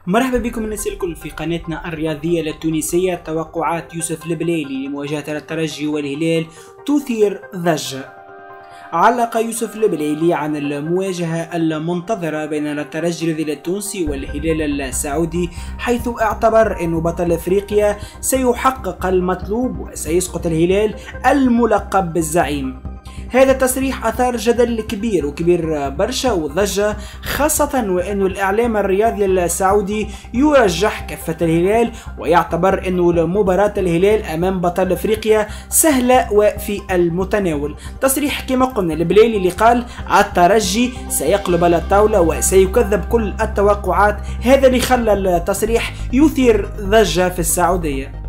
مرحبا بكم الناس الكل في قناتنا الرياضية التونسية. توقعات يوسف البليلي لمواجهة الترجي والهلال تثير ضجة. علق يوسف البليلي عن المواجهة المنتظرة بين الترجي التونسي والهلال السعودي، حيث اعتبر أن بطل افريقيا سيحقق المطلوب وسيسقط الهلال الملقب بالزعيم. هذا التصريح أثار جدل كبير برشا وضجة، خاصة وأن الإعلام الرياضي السعودي يرجح كفة الهلال ويعتبر أن مباراة الهلال أمام بطل أفريقيا سهلة وفي المتناول. تصريح كما قلنا البليلي اللي قال الترجي سيقلب على الطاولة وسيكذب كل التوقعات، هذا اللي خلى التصريح يثير ضجة في السعودية.